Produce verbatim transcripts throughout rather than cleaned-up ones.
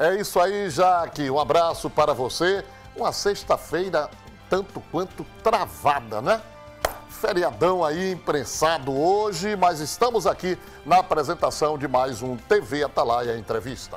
É isso aí, Jaque. Um abraço para você. Uma sexta-feira tanto quanto travada, né? Feriadão aí imprensado hoje, mas estamos aqui na apresentação de mais um T V Atalaia Entrevista.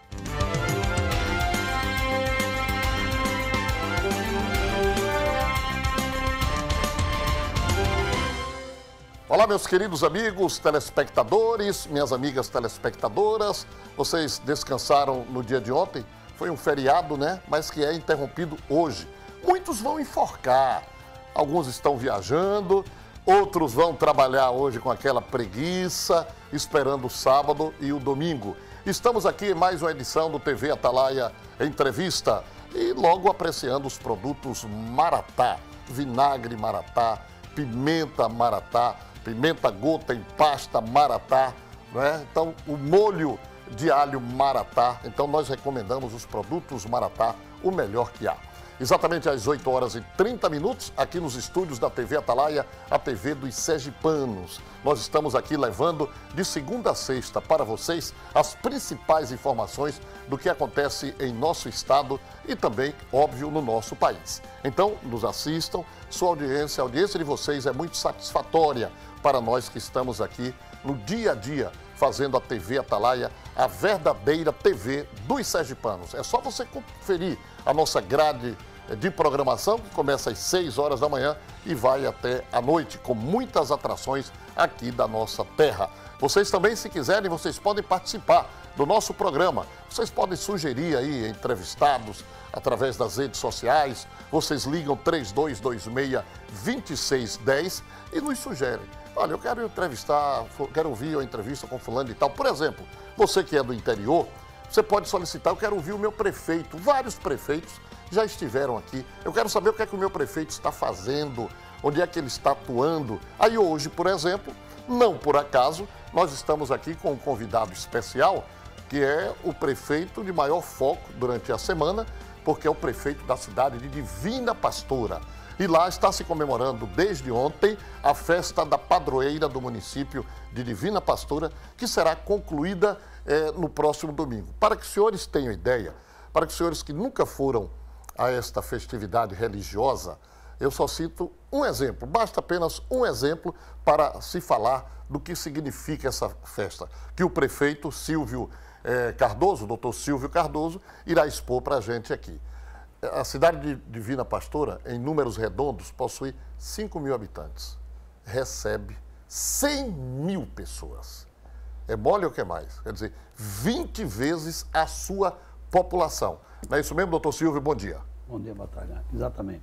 Olá, meus queridos amigos telespectadores, minhas amigas telespectadoras. Vocês descansaram no dia de ontem? Foi um feriado, né? Mas que é interrompido hoje. Muitos vão enforcar, alguns estão viajando, outros vão trabalhar hoje com aquela preguiça, esperando o sábado e o domingo. Estamos aqui em mais uma edição do T V Atalaia Entrevista e logo apreciando os produtos Maratá, vinagre Maratá, pimenta Maratá, pimenta gota em pasta Maratá, né? Então o molho de alho Maratá. Então nós recomendamos os produtos Maratá, o melhor que há. Exatamente às oito horas e trinta minutos, aqui nos estúdios da T V Atalaia, a T V dos sergipanos. Nós estamos aqui levando de segunda a sexta para vocês as principais informações do que acontece em nosso estado e também, óbvio, no nosso país. Então, nos assistam, sua audiência, a audiência de vocês é muito satisfatória para nós que estamos aqui no dia a dia fazendo a T V Atalaia, a verdadeira T V dos sergipanos. É só você conferir a nossa grade de programação, que começa às seis horas da manhã e vai até a noite, com muitas atrações aqui da nossa terra. Vocês também, se quiserem, vocês podem participar do nosso programa. Vocês podem sugerir aí entrevistados através das redes sociais. Vocês ligam três dois dois seis, dois seis um zero e nos sugerem. Olha, eu quero entrevistar, quero ouvir uma entrevista com fulano e tal. Por exemplo, você que é do interior, você pode solicitar, eu quero ouvir o meu prefeito. Vários prefeitos já estiveram aqui. Eu quero saber o que é que o meu prefeito está fazendo, onde é que ele está atuando. Aí hoje, por exemplo, não por acaso, nós estamos aqui com um convidado especial, que é o prefeito de maior foco durante a semana, porque é o prefeito da cidade de Divina Pastora. E lá está se comemorando desde ontem a festa da padroeira do município de Divina Pastora, que será concluída eh, no próximo domingo. Para que os senhores tenham ideia, para que os senhores que nunca foram a esta festividade religiosa, eu só cito um exemplo, basta apenas um exemplo para se falar do que significa essa festa, que o prefeito Silvio eh, Cardoso, o doutor Silvio Cardoso, irá expor para a gente aqui. A cidade de Divina Pastora, em números redondos, possui cinco mil habitantes. Recebe cem mil pessoas. É mole ou que mais? Quer dizer, vinte vezes a sua população. Não é isso mesmo, doutor Silvio? Bom dia. Bom dia, Batalha. Exatamente.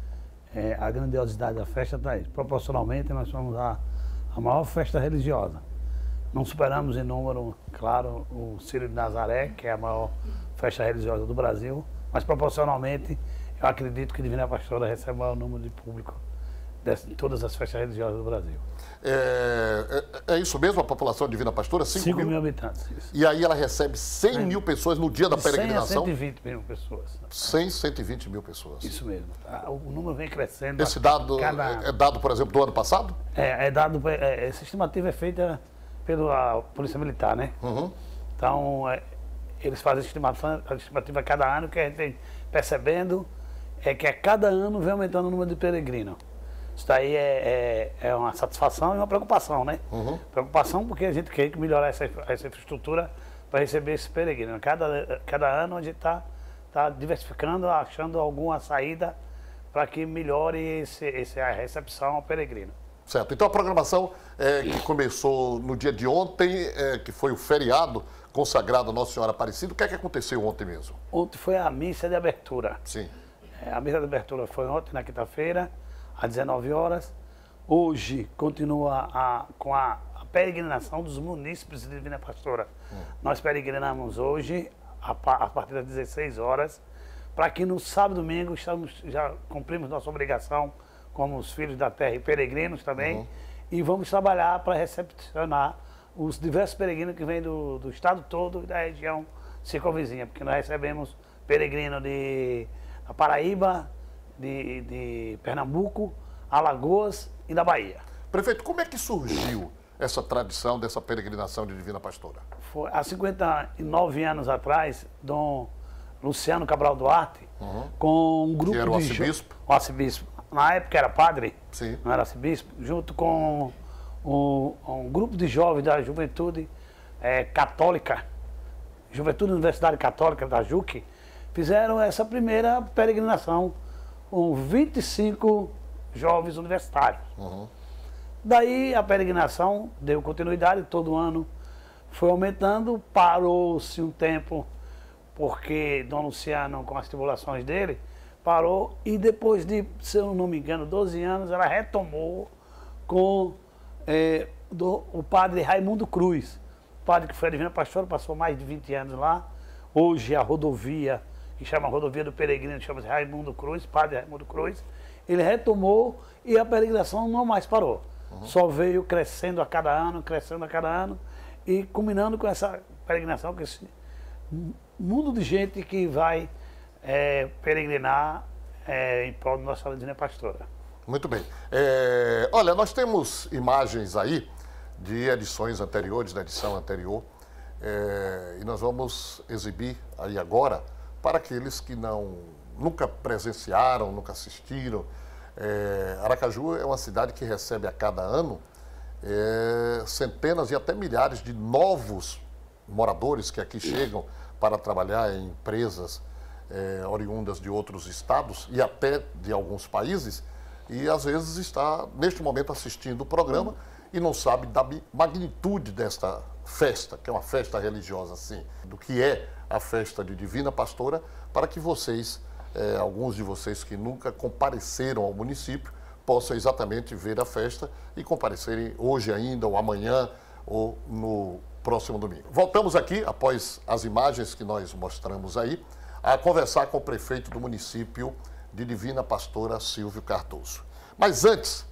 É, a grandiosidade da festa está aí. Proporcionalmente, nós somos a, a maior festa religiosa. Não superamos em número, claro, o Círio de Nazaré, que é a maior festa religiosa do Brasil, mas proporcionalmente, eu acredito que Divina Pastora recebe o maior número de público de todas as festas religiosas do Brasil. É, é, é isso mesmo, a população de Divina Pastora? cinco mil habitantes. Isso. E aí ela recebe cem mil pessoas no dia da peregrinação? cem a cento e vinte mil pessoas. cem, cento e vinte mil pessoas. Isso mesmo. O número vem crescendo. Esse dado cada... é dado, por exemplo, do ano passado? É, é dado. É, essa estimativa é feita pela Polícia Militar, né? Uhum. Então, é, eles fazem a estimativa, a estimativa a cada ano, que a gente vem percebendo é que a cada ano vem aumentando o número de peregrinos. Isso daí é, é, é uma satisfação e uma preocupação, né? Uhum. Preocupação porque a gente quer melhorar essa, essa infraestrutura para receber esse peregrino. Cada, cada ano a gente está tá diversificando, achando alguma saída para que melhore esse, esse, a recepção ao peregrino. Certo. Então a programação é, que começou no dia de ontem, é, que foi o feriado consagrado a Nossa Senhora Aparecida, o que é que aconteceu ontem mesmo? Ontem foi a missa de abertura. Sim. É, a missa de abertura foi ontem, na quinta-feira, às dezenove horas. Hoje continua a, com a, a peregrinação dos munícipes de Divina Pastora. Hum. Nós peregrinamos hoje, a, a partir das dezesseis horas, para que no sábado e domingo estamos, já cumprimos nossa obrigação como os filhos da terra e peregrinos também, uhum. E vamos trabalhar para recepcionar os diversos peregrinos que vêm do, do estado todo e da região circunvizinha, porque nós recebemos peregrinos de da Paraíba, de, de Pernambuco, Alagoas e da Bahia. Prefeito, como é que surgiu essa tradição dessa peregrinação de Divina Pastora? Foi, há cinquenta e nove anos atrás, Dom Luciano Cabral Duarte, uhum. com um grupo que era o de arcebispo. O arcebispo. Na época era padre, Sim. não era arcebispo, junto com um, um grupo de jovens da juventude é, católica, Juventude Universidade Católica da J U C, fizeram essa primeira peregrinação com vinte e cinco jovens universitários. Uhum. Daí a peregrinação deu continuidade, todo ano foi aumentando, parou-se um tempo, porque Dom Luciano, com as tribulações dele, parou e depois de, se eu não me engano, doze anos, ela retomou com é, do, o padre Raimundo Cruz. O padre que foi a Divina Pastora, passou mais de vinte anos lá. Hoje a rodovia, que chama Rodovia do Peregrino, chama-se Raimundo Cruz, padre Raimundo Cruz. Ele retomou e a peregrinação não mais parou. Uhum. Só veio crescendo a cada ano, crescendo a cada ano e culminando com essa peregrinação, com esse mundo de gente que vai é, peregrinar é, em prol de Nossa Senhora Divina Pastora. Muito bem. É, olha, nós temos imagens aí de edições anteriores, da edição anterior, é, e nós vamos exibir aí agora para aqueles que não nunca presenciaram, nunca assistiram. É, Aracaju é uma cidade que recebe a cada ano é, centenas e até milhares de novos moradores que aqui chegam para trabalhar em empresas é, oriundas de outros estados e até de alguns países, e às vezes está neste momento assistindo o programa e não sabe da magnitude desta festa, que é uma festa religiosa, assim, do que é a festa de Divina Pastora, para que vocês, eh, alguns de vocês que nunca compareceram ao município, possam exatamente ver a festa e comparecerem hoje ainda, ou amanhã, ou no próximo domingo. Voltamos aqui, após as imagens que nós mostramos aí, a conversar com o prefeito do município de Divina Pastora, Silvio Cardoso. Mas antes,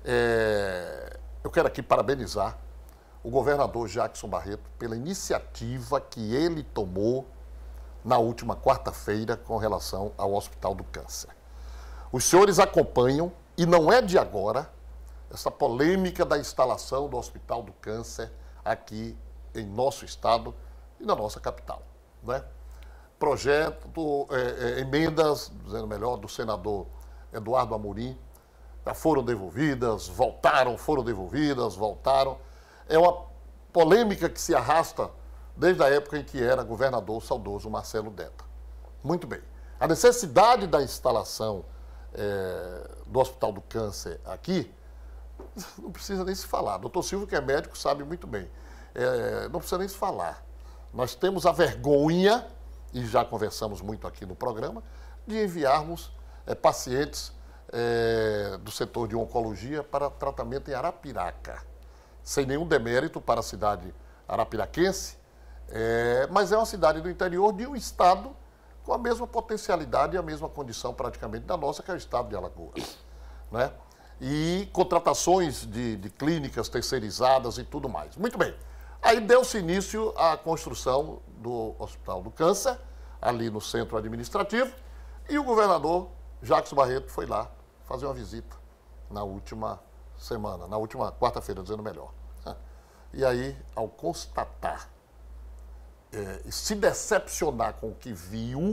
é, eu quero aqui parabenizar o governador Jackson Barreto pela iniciativa que ele tomou na última quarta-feira com relação ao Hospital do Câncer. Os senhores acompanham, e não é de agora, essa polêmica da instalação do Hospital do Câncer aqui em nosso estado e na nossa capital, né? Projeto, é, é, emendas, dizendo melhor, do senador Eduardo Amorim, já foram devolvidas, voltaram, foram devolvidas, voltaram. É uma polêmica que se arrasta desde a época em que era governador o saudoso Marcelo Detta. Muito bem. A necessidade da instalação é, do Hospital do Câncer aqui, não precisa nem se falar. Doutor Silvio, que é médico, sabe muito bem. É, não precisa nem se falar. Nós temos a vergonha, e já conversamos muito aqui no programa, de enviarmos é, pacientes é, do setor de oncologia para tratamento em Arapiraca. Sem nenhum demérito para a cidade arapiraquense, é, mas é uma cidade do interior de um estado com a mesma potencialidade e a mesma condição praticamente da nossa, que é o estado de Alagoas, né? E contratações de, de clínicas terceirizadas e tudo mais. Muito bem. Aí deu-se início à construção do Hospital do Câncer, ali no centro administrativo, e o governador Jackson Barreto foi lá fazer uma visita na última semana, na última quarta-feira, dizendo melhor. E aí, ao constatar é, e se decepcionar com o que viu,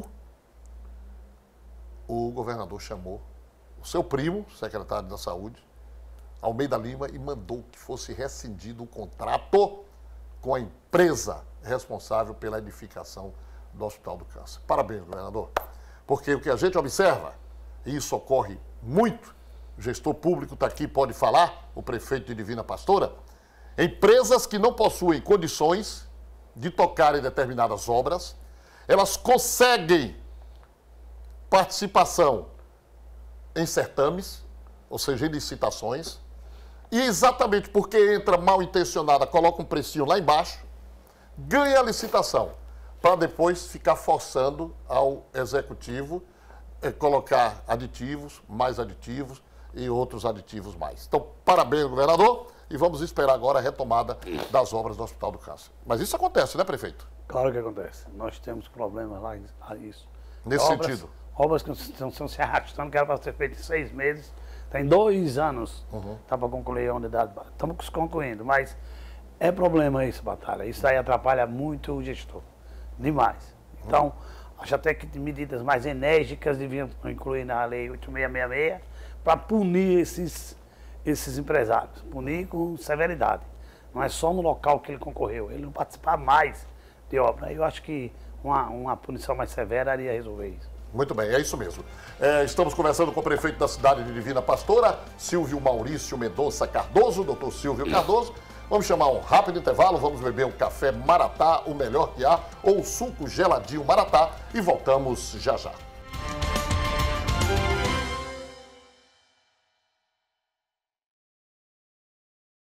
o governador chamou o seu primo, secretário da Saúde, Almeida Lima, e mandou que fosse rescindido o contrato com a empresa responsável pela edificação do Hospital do Câncer. Parabéns, governador. Porque o que a gente observa, e isso ocorre muito, o gestor público está aqui, pode falar, o prefeito de Divina Pastora, empresas que não possuem condições de tocarem determinadas obras, elas conseguem participação em certames, ou seja, em licitações, e exatamente porque entra mal intencionada, coloca um precinho lá embaixo, ganha a licitação, para depois ficar forçando ao executivo eh, colocar aditivos, mais aditivos e outros aditivos mais. Então, parabéns, governador, e vamos esperar agora a retomada das obras do Hospital do Câncer. Mas isso acontece, né, prefeito? Claro que acontece. Nós temos problemas lá a isso. Nesse obras, sentido? Obras que estão, estão se arrastando, que era para ser feito em seis meses. Tem dois anos, está uhum. para concluir a unidade. Estamos concluindo, mas É problema isso, Batalha. Isso aí atrapalha muito o gestor. Demais. Então, acho até que medidas mais enérgicas deviam incluir na lei oito mil seiscentos e sessenta e seis para punir esses, esses empresários. Punir com severidade. Não é só no local que ele concorreu. Ele não participar mais de obra. Eu acho que uma, uma punição mais severa iria resolver isso. Muito bem, é isso mesmo. É, estamos conversando com o prefeito da cidade de Divina Pastora, Silvio Maurício Mendonça Cardoso, doutor Silvio Cardoso. Vamos chamar um rápido intervalo, vamos beber um café Maratá, o melhor que há, ou um suco geladinho Maratá, e voltamos já já.